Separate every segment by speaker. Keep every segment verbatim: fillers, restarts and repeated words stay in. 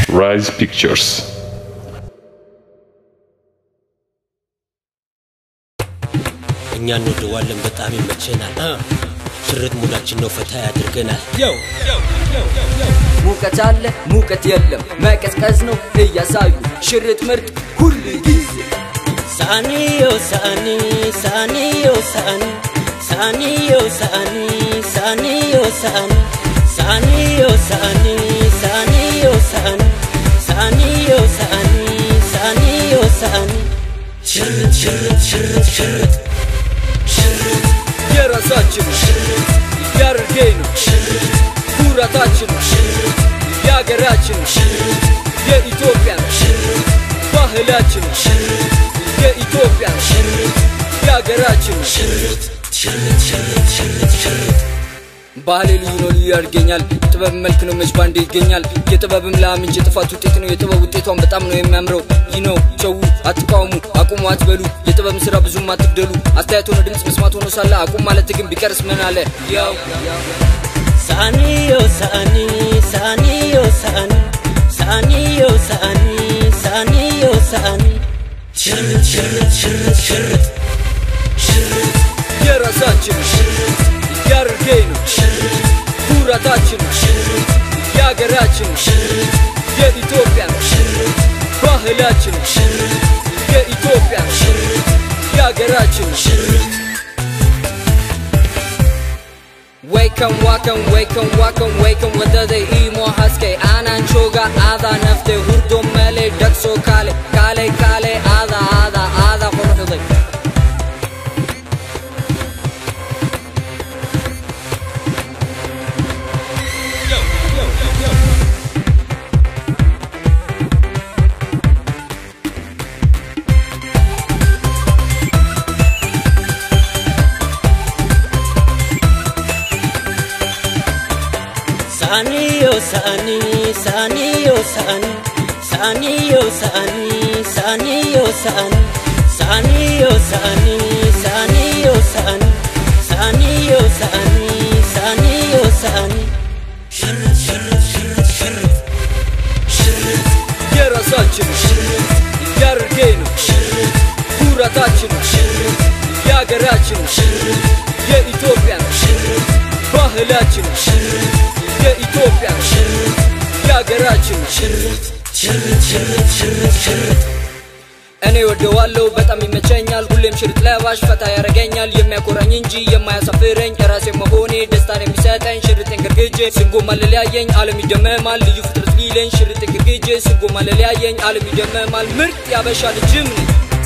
Speaker 1: Rise Pictures.
Speaker 2: እኛ እንወደዋለን በጣም ይመቸናል ሽርት ሙዳችን ነው ፈታ ያድርገናል ዮ
Speaker 3: ሙቀት አለ ሙቀት የለም መቀዝቀዝ ነው እያሳዩ ሽርት ምርጥ ሁሉ ጊዜ
Speaker 2: ሳኒዮ ሳኒ ሳኒዮ ሳኒ ሳኒዮ ሳኒ ሳኒዮ ሳኒ ሳኒዮ ሳኒ ሳኒዮ ሳኒ ሳኒዮ ሳኒ ሳኒዮ ሳኒ ሽርት ሽርት ሽርት ሽርት ሽርት
Speaker 3: የራሳችን ሽርት ያርገኝ ሽርት ኩራታችን ሽርት ያገራችን ሽርት የኢትዮጵያ ሽርት ባህላችን ሽርት የኢትዮጵያ ሽርት ያገራችን ሽርት ሽርት ሽርት ሽርት ሽርት ባህል ሊኖር ያርገኛል ጥበብ መልክ ነው መች ባንዴ ይገኛል የጥበብም ላምንጭ ጥፋት ውጤት ነው የጥበብ ውጤቷን በጣም ነው የሚያምረው ይነው ቸው አትቃውሙ አቁሙ አትበሉ የጥበብ ስራ ብዙም አትግደሉ አስተያየት ሆነ ድምጽ መስማት ሆኖ ሳለ አቁም ማለት ግን ቢቀርስ ምን አለ ያው
Speaker 2: ሳኒዮ ሳኒ ሳኒዮ ሳኒ ሳኒዮ ሳኒ ሳኒዮ ሳኒ ሽርት ሽርት ሽርት ሽርት ሽርት
Speaker 3: የራሳችን ሽርት ያርገኝ ሽርት ኩራታችን ሽርት ያገራችን ሽርት የኢትዮጵያ ሽርት ባህላችን ሽርት የኢትዮጵያ ሽርት ያገራችን ሽርት Welcome, welcome, welcome, welcome, welcome. Whether they eat more husky, anan choga, ada nafte, hurdo mele, dakso kale, kale, kale, ada, ada, ada, horhode.
Speaker 2: Saniyo sani saniyo sani saniyo sani saniyo sani saniyo sani saniyo sani saniyo sani saniyo sani ሽርት ሽርት ሽርት ሽርት ሽርት
Speaker 3: የራሳችን ሽርት ያርገኝ ሽርት ኩራታችን ሽርት ያገራችን ሽርት የኢትዮጵያ ሽርት ባህላችን ሽርት የኢትዮጵያ ሽርት ያገራችን ሽርት ሽርት ሽርት ሽርት ሽርት እኔ ወደዋለሁ በጣም ይመቸኛል ሁሌም ሽርት ለባሽ ፈታ ያረገኛል የሚያኮራኝ እንጂ የማያሳፍረኝ ራሴ መሆኔ ደስታን የሚሰጠኝ ሽርት እንግርግጄ ስንጎማ ለለያየኝ ዓለም ይደመማል ልዩ ፍጥረት ሊለኝ ሽርት እንግርግጄ ስንጎማ ለለያየኝ ዓለም ይደመማል ምርጥ ያበሻ ልጅም ነኝ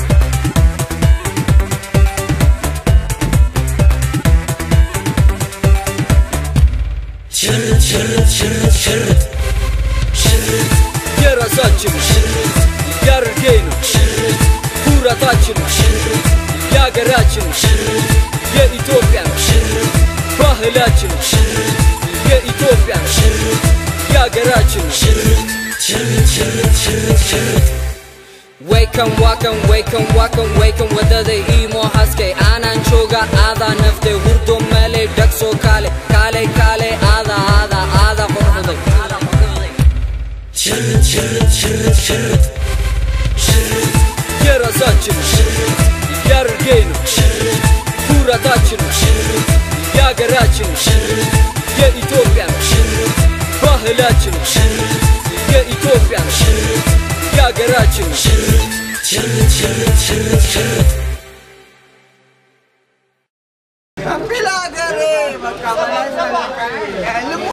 Speaker 2: ሽርት ሽርት ሽርት ሽርት ሽርት
Speaker 3: የራሳችን ሽርት ያርገኝ ሽርት ኩራታችን ሽርት ያገራችን ሽርት የኢትዮጵያ ሽርት ባህላችን ሽርት የኢትዮጵያ ሽርት ያገራችን ሽርት ሽርት ሽርት ሽርት ሽርት Welcome, welcome, welcome, welcome, welcome. Whether they eat more husky, anan choga, ada nafte, hurdo mele, dakso kale, kale, kale, ada, ada, ada, horhode.
Speaker 2: ሽርት ሽርት ሽርት ሽርት ሽርት
Speaker 3: የራሳችን ሽርት ያርገኝ ሽርት ኩራታችን ሽርት ያገራችን ሽርት የኢትዮጵያ ሽርት ባህላችን ሽርት የኢትዮጵያ ሽርት ያገራችን ሽርት ሽርት ሽርት ሽርት ሽርት